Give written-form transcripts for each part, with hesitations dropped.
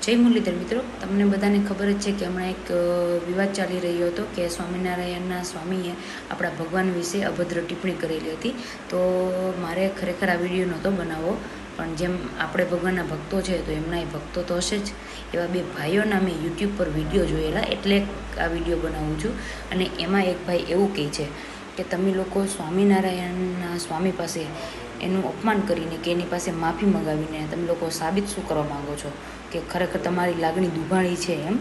જય મુરલીધર મિત્રો, તમને બધાને ખબર જ છે કે હમણાં એક વિવાદ ચાલી રહ્યો હતો કે સ્વામિનારાયણના સ્વામીએ આપણા ભગવાન વિશે અભદ્ર ટિપ્પણી કરેલી હતી. તો મારે ખરેખર આ વિડીયો નહોતો બનાવવો, પણ જેમ આપણે ભગવાનના ભક્તો છે તો એમના એ ભક્તો તો હશે જ. એવા બે ભાઈઓના મેં યુટ્યુબ પર વિડીયો જોયેલા, એટલે આ વિડીયો બનાવું છું. અને એમાં એક ભાઈ એવું કહે છે કે તમે લોકો સ્વામિનારાયણના સ્વામી પાસે એનું અપમાન કરીને કે એની પાસે માફી મંગાવીને તમે લોકો સાબિત શું કરવા માગો છો કે ખરેખર તમારી લાગણી દુભાણી છે એમ.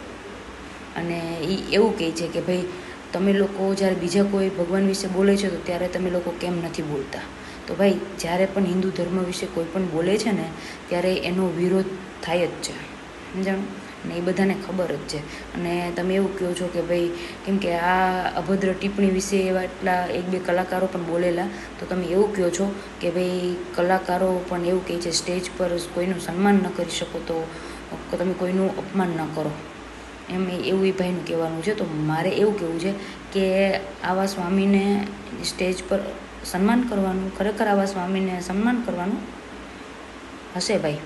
અને એ એવું કહે છે કે ભાઈ તમે લોકો જ્યારે બીજા કોઈ ભગવાન વિશે બોલે છે તો ત્યારે તમે લોકો કેમ નથી બોલતા. તો ભાઈ જ્યારે પણ હિન્દુ ધર્મ વિશે કોઈ પણ બોલે છે ને ત્યારે એનો વિરોધ થાય જ છે, સમજાણું ને? એ બધાને ખબર જ છે. અને તમે એવું કહો છો કે ભાઈ કેમ કે આ અભદ્ર ટિપ્પણી વિશે એવા એટલા એક બે કલાકારો પણ બોલેલા, તો તમે એવું કહો છો કે ભાઈ કલાકારો પણ એવું કહે છે સ્ટેજ પર કોઈનું સન્માન ન કરી શકો તો તમે કોઈનું અપમાન ન કરો એમ, એવું એ ભાઈનું કહેવાનું છે. તો મારે એવું કહેવું છે કે આવા સ્વામીને સ્ટેજ પર સન્માન કરવાનું, ખરેખર આવા સ્વામીને સન્માન કરવાનું હશે ભાઈ.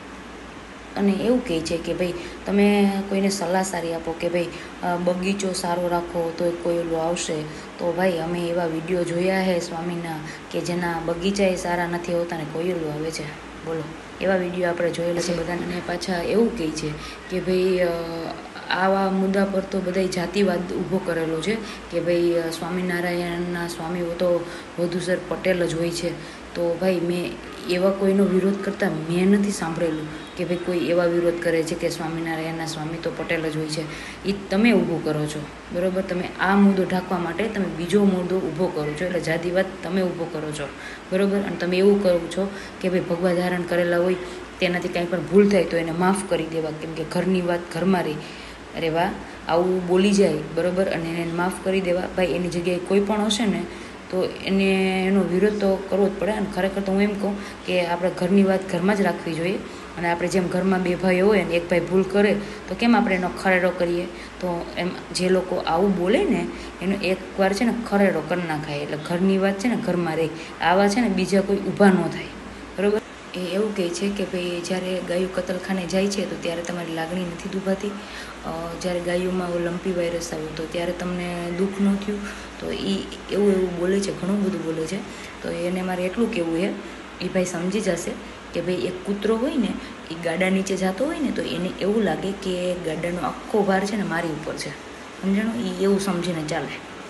અને એવું કહે છે કે ભાઈ તમે કોઈને સલાહ સારી આપો કે ભાઈ બગીચો સારો રાખો તો કોયલું આવશે. તો ભાઈ અમે એવા વિડીયો જોયા છે સ્વામીના કે જેના બગીચા એ સારા નથી હોતા ને કોયલું આવે છે, બોલો. એવા વિડીયો આપણે જોયેલા છે બધાને. અને પાછા એવું કહે છે કે ભાઈ આવા મુદ્દા પર તો બધાય જાતિવાદ ઊભો કરેલો છે કે ભાઈ સ્વામિનારાયણના સ્વામીઓ તો વધુસર પટેલ જ હોય છે. તો ભાઈ મેં એવા કોઈનો વિરોધ કરતા મેં નથી સાંભળેલું કે ભાઈ કોઈ એવા વિરોધ કરે છે કે સ્વામિનારાયણના સ્વામી તો પટેલ જ હોય છે. એ તમે ઊભું કરો છો, બરાબર? તમે આ મુદ્દો ઢાંકવા માટે તમે બીજો મુદ્દો ઊભો કરો છો, એટલે જાતિવાદ તમે ઊભો કરો છો, બરાબર? અને તમે એવું કરો છો કે ભાઈ ભગવા ધારણ કરેલા હોય તેનાથી કાંઈ પણ ભૂલ થાય તો એને માફ કરી દેવા, કેમ કે ઘરની વાત ઘરમાં રહી. અરે વાહ, આવું બોલી જાય, બરાબર? અને એને માફ કરી દેવા. ભાઈ એની જગ્યાએ કોઈ પણ હશે ને તો એને એનો વિરોધ તો કરવો જ પડે. અને ખરેખર તો હું એમ કહું કે આપણે ઘરની વાત ઘરમાં જ રાખવી જોઈએ. અને આપણે જેમ ઘરમાં બે ભાઈઓ હોય ને એક ભાઈ ભૂલ કરે તો કેમ આપણે એનો ખરેડો કરીએ? તો એમ જે લોકો આવું બોલે ને એનો એકવાર છે ને ખરેડો કરી નાખાય, એટલે ઘરની વાત છે ને ઘરમાં રહે. આવા છે ને બીજા કોઈ ઊભા ન થાય, બરાબર? એ એવું કહે છે કે ભાઈ જ્યારે ગાયું કતલખાને જાય છે તો ત્યારે તમારી લાગણી નથી દુભાતી. જ્યારે ગાયોમાં લંપી વાયરસ આવ્યો તો ત્યારે તમને દુઃખ ન થયું. તો એ એવું બોલે છે, ઘણું બધું બોલે છે. તો એને મારે એટલું કહેવું છે, એ ભાઈ સમજી જશે કે ભાઈ એક કૂતરો હોય ને એ ગાડા નીચે જતો હોય ને તો એને એવું લાગે કે ગાડાનો આખો ભાર છે ને મારી ઉપર છે, સમજાણું? એ એવું સમજીને ચાલે.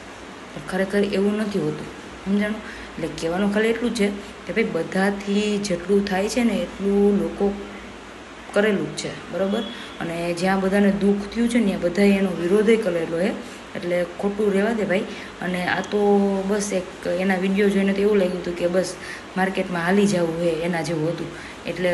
ખરેખર એવું નથી હોતું, સમજાણું? એટલે કહેવાનું ખાલી એટલું જ છે કે ભાઈ બધાથી જેટલું થાય છે ને એટલું લોકો કરેલું જ છે, બરાબર? અને જ્યાં બધાને દુઃખ થયું છે ને ત્યાં બધાએ એનો વિરોધય કરેલો છે, એટલે ખોટું રહેવા દે ભાઈ. અને આ તો બસ એક એના વિડીયો જોઈને તો એવું લાગ્યું હતું કે બસ માર્કેટમાં હાલી જવું હોય એના જેવું હતું. એટલે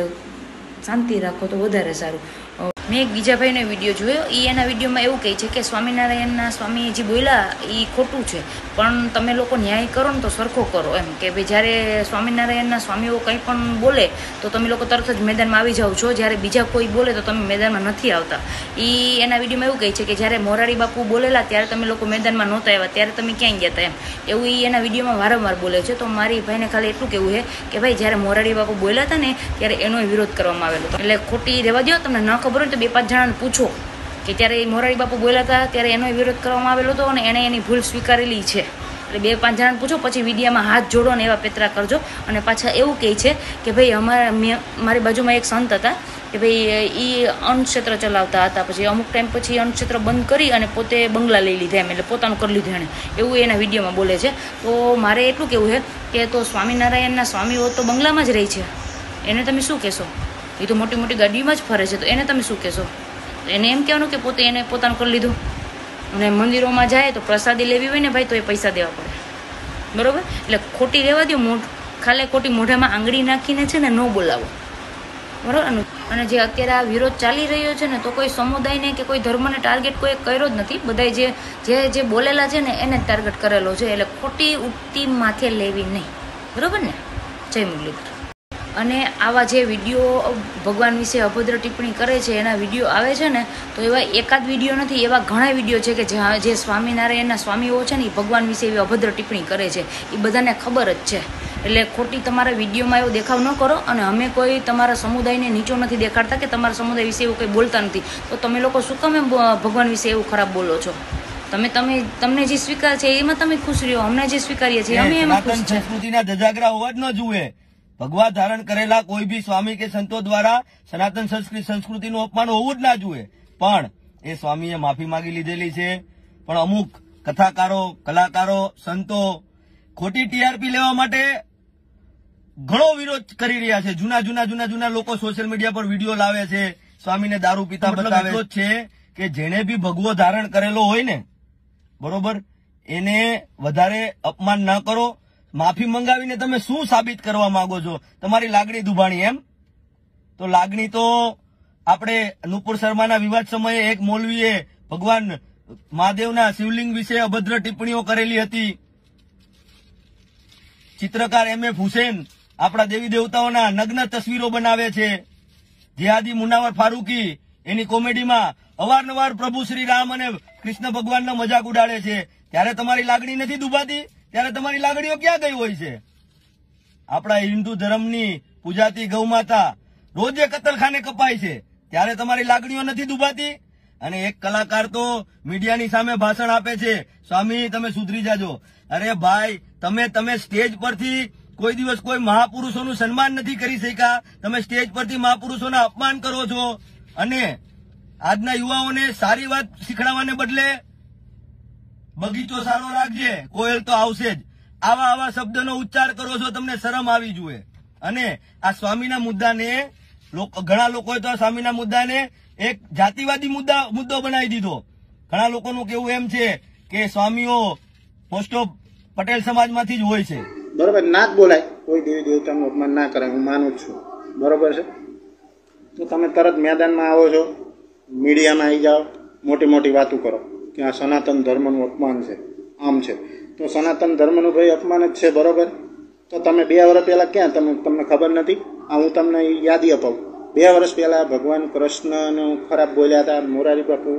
શાંતિ રાખો તો વધારે સારું. મેં એક બીજા ભાઈનો વિડીયો જોયો, એ એના વિડીયોમાં એવું કહે છે કે સ્વામિનારાયણના સ્વામી જે બોલ્યા એ ખોટું છે, પણ તમે લોકો ન્યાય કરો ને તો સરખો કરો, એમ કે ભાઈ જ્યારે સ્વામિનારાયણના સ્વામીઓ કંઈ પણ બોલે તો તમે લોકો તરત જ મેદાનમાં આવી જાઓ છો, જ્યારે બીજા કોઈ બોલે તો તમે મેદાનમાં નથી આવતા. એ એના વિડીયોમાં એવું કહે છે કે જ્યારે મોરારી બાપુ બોલેલા ત્યારે તમે લોકો મેદાનમાં નહોતા આવ્યા, ત્યારે તમે ક્યાં ગયા હતા, એમ એવું એ એના વિડીયોમાં વારંવાર બોલે છે. તો મારી ભાઈને ખાલી એટલું કહેવું છે કે ભાઈ જ્યારે મોરારી બાપુ બોલ્યા હતા ને ત્યારે એનો વિરોધ કરવામાં આવેલો, એટલે ખોટી રહેવા દો. તમને ન ખબર હોય તો 2-5 જણાને પૂછો કે ત્યારે મોરારી બાપુ બોલ્યા હતા ત્યારે એનો વિરોધ કરવામાં આવેલો હતો અને એણે એની ભૂલ સ્વીકારેલી છે. એટલે 2-5 જણાને પૂછો, પછી વિડીયામાં હાથ જોડો ને એવા પેતરા કરજો. અને પાછા એવું કહે છે કે ભાઈ મારી બાજુમાં એક સંત હતા કે ભાઈ એ અન્નક્ષેત્ર ચલાવતા હતા, પછી અમુક ટાઈમ પછી અન્નક્ષેત્ર બંધ કરી અને પોતે બંગલા લઈ લીધા, એમ એટલે પોતાનું કરી લીધું એણે, એવું એના વિડીયોમાં બોલે છે. તો મારે એટલું કહેવું છે કે તો સ્વામિનારાયણના સ્વામીઓ તો બંગલામાં જ રહી છે, એને તમે શું કહેશો? એ તો મોટી મોટી ગાડીમાં જ ફરે છે, તો એને તમે શું કહેશો? એને એમ કહેવાનું કે પોતે એને પોતાનું કરી લીધું. અને મંદિરોમાં જાય તો પ્રસાદી લેવી હોય ને ભાઈ તો એ પૈસા દેવા પડે, બરાબર? એટલે ખોટી રહેવા દો, ખાલી ખોટી મોઢામાં આંગળી નાખીને છે ને ન બોલાવો, બરાબર? અને જે અત્યારે આ વિરોધ ચાલી રહ્યો છે ને તો કોઈ સમુદાયને કે કોઈ ધર્મને ટાર્ગેટ કોઈ કર્યો જ નથી, બધાય જે બોલેલા છે ને એને જ ટાર્ગેટ કરેલો છે. એટલે ખોટી ઉઠતી માથે લેવી નહીં, બરાબર ને? જય મુરલીધર. અને આવા જે વિડીયો ભગવાન વિશે અભદ્ર ટિપ્પણી કરે છે એના વિડીયો આવે છે ને તો એવા એકાદ વિડીયો નથી, એવા ઘણા વિડીયો છે કે જે સ્વામિનારાયણના સ્વામીઓ છે ને એ ભગવાન વિશે એવી અભદ્ર ટિપ્પણી કરે છે, એ બધાને ખબર જ છે. એટલે ખોટી તમારા વિડીયોમાં એવો દેખાવ ન કરો. અને અમે કોઈ તમારા સમુદાયને નીચો નથી દેખાડતા કે તમારા સમુદાય વિશે એવું કંઈ બોલતા નથી. તો તમે લોકો શું કામ ભગવાન વિશે એવું ખરાબ બોલો છો? તમને જે સ્વીકાર છે એમાં તમે ખુશ રહ્યો, અમને જે સ્વીકારીએ છીએ અમે એમાં ખુશ છીએ. સંસ્કૃતિના ધજાગરા હોવા જ ન જુએ. ભગવા ધારણ કરેલા કોઈ બી સ્વામી કે સંતો દ્વારા સનાતન સંસ્કૃતિનું અપમાન હોવું જ ના જુએ. પણ એ સ્વામીએ માફી માંગી લીધેલી છે. પણ અમુક કથાકારો, કલાકારો, સંતો ખોટી ટીઆરપી લેવા માટે ઘણો વિરોધ કરી રહ્યા છે. જૂના લોકો સોશિયલ મીડિયા પર વિડીયો લાવે છે, સ્વામીને દારૂ પીતા બતાવે છે. કે જેને બી ભગવો ધારણ કરેલો હોય ને, બરોબર, એને વધારે અપમાન ના કરો. માફી મંગાવીને તમે શું સાબિત કરવા માંગો છો? તમારી લાગણી દુભાણી એમ? તો લાગણી તો આપણે નુપુર શર્માના વિવાદ સમયે એક મૌલવીએ ભગવાન મહાદેવના શિવલિંગ વિશે અભદ્ર ટિપ્પણીઓ કરેલી હતી. ચિત્રકાર MM હુસેન આપણા દેવી દેવતાઓના નગ્ન તસવીરો બનાવે છે. જેહાદી મુનાવર ફારૂકી એની કોમેડીમાં અવારનવાર પ્રભુ શ્રી રામ અને કૃષ્ણ ભગવાનનો મજાક ઉડાડે છે. ત્યારે તમારી લાગણી નથી દુભાતી? ત્યારે તમારી લાગણીઓ ક્યાં ગઈ હોય છે? આપણા હિન્દુ ધર્મની પૂજાતી ગૌમાતા રોજે કતલખાને કપાય છે, ત્યારે તમારી લાગણીઓ નથી દુભાતી? અને એક કલાકાર તો મીડિયાની સામે ભાષણ આપે છે, સ્વામી તમે સુધરી જાજો. અરે ભાઈ, તમે સ્ટેજ પરથી કોઈ દિવસ કોઈ મહાપુરુષોનું સન્માન નથી કરી શક્યા. તમે સ્ટેજ પરથી મહાપુરુષોના અપમાન કરો છો. અને આજના યુવાઓને સારી વાત શીખડાવવાને બદલે બગીચો સારો રાખજે, કોયલ તો આવશે જ, આવા શબ્દનો ઉચ્ચાર કરો છો. તમને શરમ આવી જોઈએ. અને આ સ્વામીના મુદ્દાને ઘણા લોકોએ તો આ સ્વામીના મુદ્દાને એક જાતિવાદી મુદ્દો બનાવી દીધો. ઘણા લોકોનું કેવું એમ છે કે સ્વામીઓ મોસ્ટ ઓફ પટેલ સમાજમાંથી જ હોય છે. બરોબર, ના જ બોલાય, કોઈ દેવી દેવતાનું અપમાન ના કરાય, હું માનું છું. બરોબર છે. તો તમે તરત મેદાનમાં આવો છો, મીડિયામાં આવી જાઓ, મોટી વાતો કરો કે આ સનાતન ધર્મનું અપમાન છે, આમ છે. તો સનાતન ધર્મનું ભાઈ અપમાન જ છે, બરોબર. તો તમે 2 વર્ષ પહેલા ક્યાં તમને ખબર નથી? આ હું તમને યાદી અપાવું. 2 વર્ષ પહેલા ભગવાન કૃષ્ણનું ખરાબ બોલ્યા હતા, મોરારી બાપુ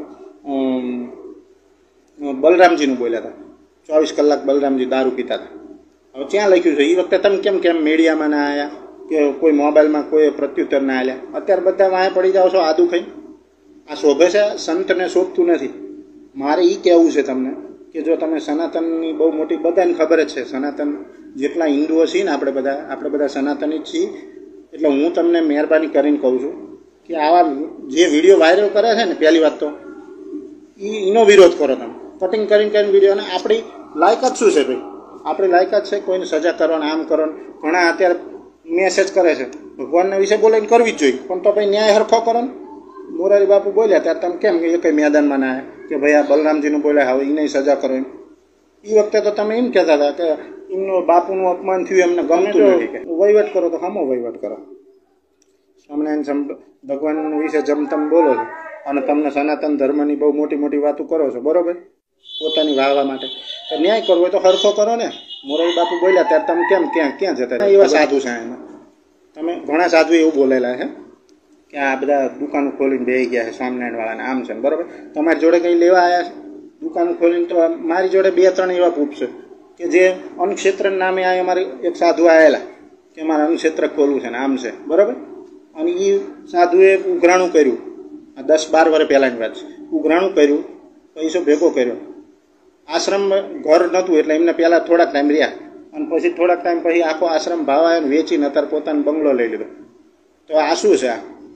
બલરામજીનું બોલ્યા હતા. 24 કલાક બલરામજી દારૂ પીતા હતા. હવે ક્યાં લખ્યું છે? એ વખતે તમે કેમ મીડિયામાં ના આવ્યા કે કોઈ મોબાઈલમાં કોઈ પ્રત્યુત્તર ના આવ્યા? અત્યારે બધા વાંહે પડી જાઓ છો આદુ ખાઈ. આ શોભે છે? સંતને શોભતું નથી. મારે એ કહેવું છે તમને કે જો તમે સનાતનની બહુ મોટી, બધાને ખબર જ છે, સનાતન જેટલા હિન્દુઓ છીએ ને આપણે બધા સનાતની જ છીએ. એટલે હું તમને મહેરબાની કરીને કહું છું કે આવા જે વિડીયો વાયરલ કરે છે ને, પહેલી વાત તો એનો વિરોધ કરો. તમે કટિંગ કરીને વિડીયો, અને આપણી લાયકાત શું છે ભાઈ? આપણી લાયકાત છે કોઈને સજા કરવાની, આમ કરવાની. ઘણા અત્યારે મેસેજ કરે છે ભગવાનના વિશે બોલાઈને કરવી જ જોઈએ, પણ તો ભાઈ ન્યાય હરખો કરો ને. મોરારી બાપુ બોલ્યા ત્યારે તમે કેમ એ કંઈ મેદાનમાં ના આવ્યા કે ભાઈ આ બલરામજીનું બોલ્યા, હવે એને સજા કરો એમ? એ વખતે તો તમે એમ કહેતા હતા કે એમનું બાપુનું અપમાન થયું, એમને ગમતું નથી, કે વહીવટ કરો તો સામો વહીવટ કરો. સ્વામિનારાયણ ભગવાન વિશે જેમ તમે બોલો છો અને તમને સનાતન ધર્મની બહુ મોટી વાતો કરો છો, બરોબર, પોતાની વાહવા માટે. તો ન્યાય કરવો હોય તો હરખો કરો ને. મોરારી બાપુ બોલ્યા ત્યારે તમે ક્યાં જતા? એવા સાધુ છે એમાં. તમે ઘણા સાધુ એવું બોલેલા છે કે આ બધા દુકાનો ખોલીને બેસી ગયા છે સ્વામિનારાયણ વાળાને, આમ છે, બરોબર. તમારી જોડે કંઈ લેવા આવ્યા છે દુકાનો ખોલીને? તો મારી જોડે 2-3 એવા પૂપ છે કે જે અન્નક્ષેત્ર નામે આ અમારે એક સાધુ આવેલા કે મારે અન્નક્ષેત્ર ખોલવું છે ને, આમ છે, બરોબર. અને એ સાધુએ ઉઘરાણું કર્યું, આ 10-12 વર્ષ પહેલાંની વાત છે. ઉઘરાણું કર્યું, પૈસો ભેગો કર્યો. આશ્રમ ઘર નહોતું એટલે એમને પહેલાં થોડાક ટાઈમ રહ્યા, અને પછી થોડાક ટાઈમ પછી આખો આશ્રમ ભાવાને વેચીને અત્યારે પોતાનો બંગલો લઈ લીધો. તો આ શું છે?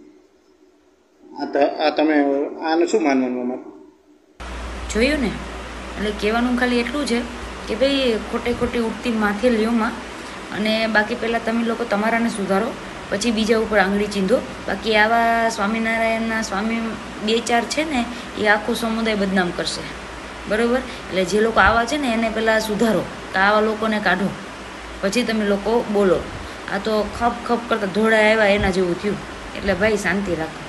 આ તમે આને શું માનવાનું? અમારે જોયું ને, એટલે કહેવાનું ખાલી એટલું છે કે ભાઈ ખોટી ઉઠતી માથે લ્યોમાં, અને બાકી પહેલાં તમે લોકો તમારાને સુધારો, પછી બીજા ઉપર આંગળી ચીંધો. બાકી આવા સ્વામિનારાયણના સ્વામી 2-4 છે ને, એ આખું સમુદાય બદનામ કરશે, બરાબર. એટલે જે લોકો આવા છે ને એને પહેલાં સુધારો, કે આવા લોકોને કાઢો, પછી તમે લોકો બોલો. આ તો ખપ કરતા ધોળા આવ્યા એના જેવું થયું. એટલે ભાઈ શાંતિ રાખો.